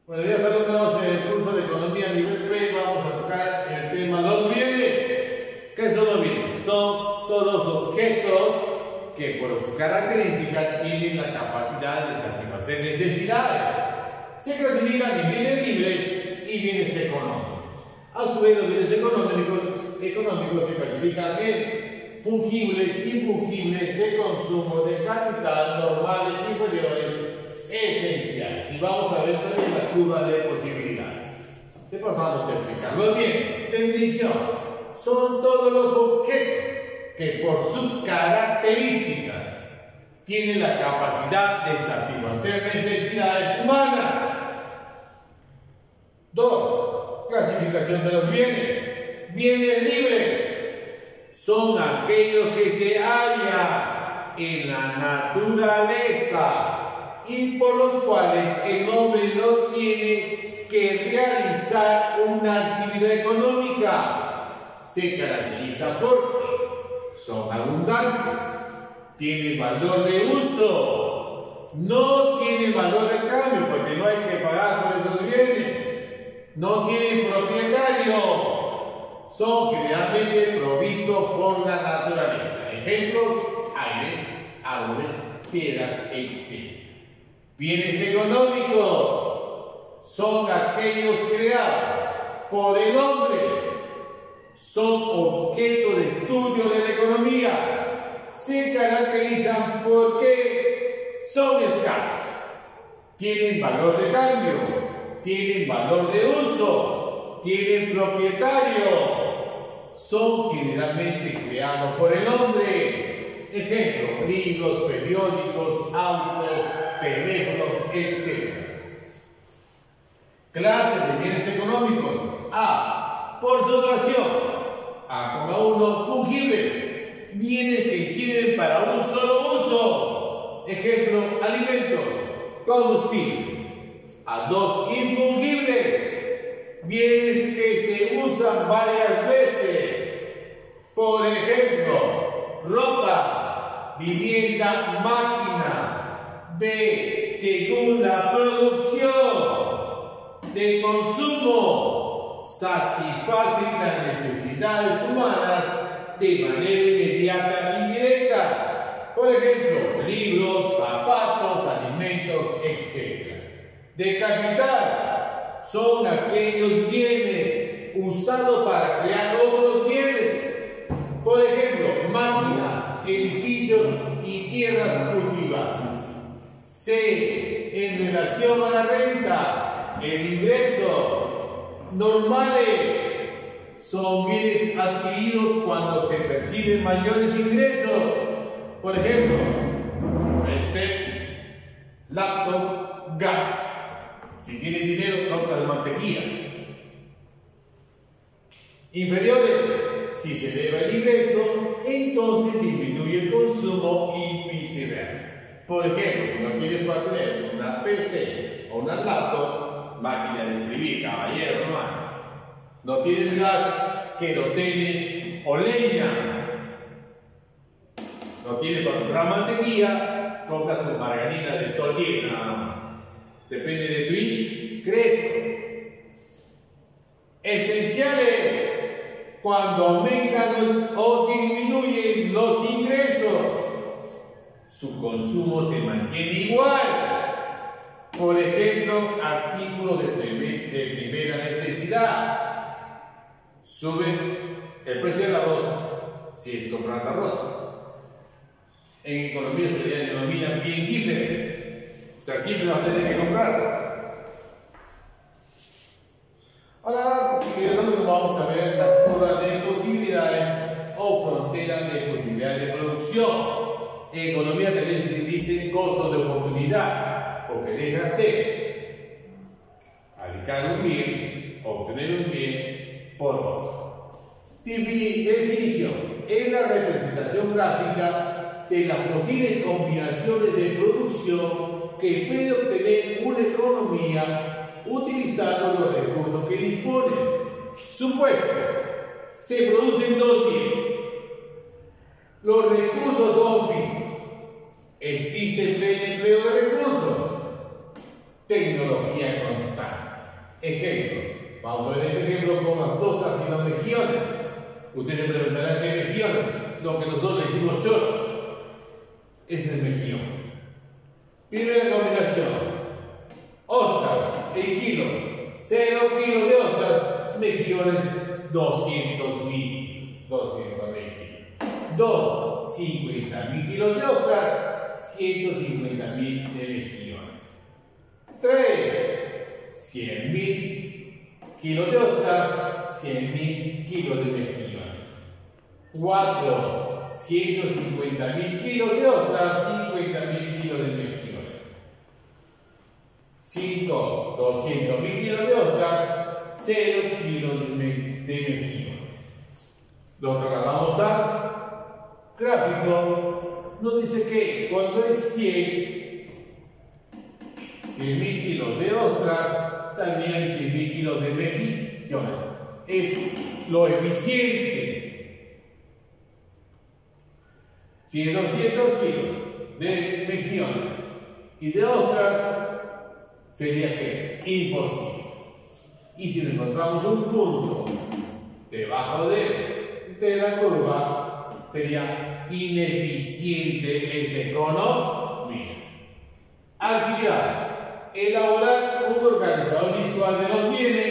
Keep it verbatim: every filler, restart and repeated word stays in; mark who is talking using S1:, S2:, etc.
S1: Buenos días, alumnos. En el curso de Economía nivel tres vamos a tocar el tema los bienes. ¿Qué son los bienes? Son todos los objetos que por su característica tienen la capacidad de satisfacer necesidades. Se clasifican en bienes libres y bienes económicos. A su vez, los bienes económicos, económicos se clasifican en fungibles, infungibles, de consumo, de capital, normales, inferiores, esenciales. Y vamos a ver también la curva de posibilidades. ¿Qué pasamos a explicarlo bien? Definición: son todos los objetos que por sus características tienen la capacidad de satisfacer necesidades humanas. Dos. Clasificación de los bienes. Bienes libres son aquellos que se hallan en la naturaleza y por los cuales el hombre no tiene que realizar una actividad económica. Se caracteriza porque son abundantes, tienen valor de uso, no tienen valor de cambio porque no hay que pagar por esos bienes, no tienen propietario, son generalmente provistos por la naturaleza. Ejemplos: aire, árboles, piedras, etcétera. Bienes económicos son aquellos creados por el hombre, son objeto de estudio de la economía, se caracterizan porque son escasos, tienen valor de cambio, tienen valor de uso, tienen propietario, son generalmente creados por el hombre. Ejemplo: libros, periódicos, autos, teléfonos, etcétera. Clases de bienes económicos. A. Por su duración. A uno. Fungibles. Bienes que sirven para un solo uso. Ejemplo: alimentos, combustibles. A dos. Infungibles. Bienes que se usan varias veces. Por ejemplo: ropa, vivienda, máquinas. B. Según la producción. De consumo, satisfacen las necesidades humanas de manera inmediata y directa. Por ejemplo: libros, zapatos, alimentos, etcétera. De capital, son aquellos bienes usados para crear otros bienes. Por ejemplo: máquinas, edificios y tierras cultivables. C. En relación a la renta, el ingreso. Normales, son bienes adquiridos cuando se perciben mayores ingresos. Por ejemplo: P C, laptop, gas. Si tienes dinero, compras mantequilla. Inferiores, si se eleva el ingreso, entonces disminuye el consumo y viceversa. Por ejemplo, si no tienes para tener una P C o una laptop, máquina de escribir, caballero, hermano, no tienes gas, querosene o leña, no tienes para comprar mantequilla, compras tu margarina de sol diez, nada más. Depende de tu ingreso. Esenciales: cuando aumentan o disminuyen los ingresos, su consumo se mantiene igual. Por ejemplo: artículos de, primer, de primera necesidad. Sube el precio del arroz si es comprar arroz. En economía se le denomina bien giver. O sea, siempre vas a tener que comprar. Ahora, queridos, vamos a ver la curva de posibilidades o frontera de posibilidades de producción. En economía también se dice costo de oportunidad, porque dejas de aplicar un bien, obtener un bien por otro. Definición: es la representación gráfica de las posibles combinaciones de producción que puede obtener una economía utilizando los recursos que dispone. Supuestos: se producen dos bienes. Los recursos son fijos. Existe pleno empleo de recursos. tecnología constante. Ejemplo, vamos a ver este ejemplo con las otras y los mejillones. Ustedes se preguntarán qué mejillones, lo que nosotros le decimos choros. Ese es mejillón. Primera combinación, ostras en kilos, cero kilos de ostras, mejillones doscientos mil kilos. doscientos mil kilos. dos, cincuenta mil kilos de ostras, ciento cincuenta mil de mejillones. tres, cien mil kilos de ostras, cien mil kilos de mejillones. cuatro, ciento cincuenta mil kilos de ostras, cincuenta mil kilos de mejillones. cinco, doscientos mil kilos de ostras, cero kilos de, me de mejillones. Lo trasladamos a gráfico. Nos dice que cuando es cien mil kilos de ostras, también hay cien mil kilos de mejillones. Es lo eficiente. Si es doscientos kilos de mejillones y de ostras, sería que imposible. Y si encontramos un punto debajo de, de la curva, sería ineficiente esa economía. Actividad: elaborar un organizador visual de los bienes